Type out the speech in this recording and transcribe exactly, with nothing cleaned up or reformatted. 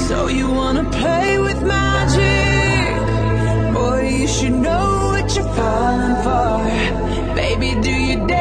So you wanna play with magic? Boy, you should know what you're falling for. Baby, do you dare?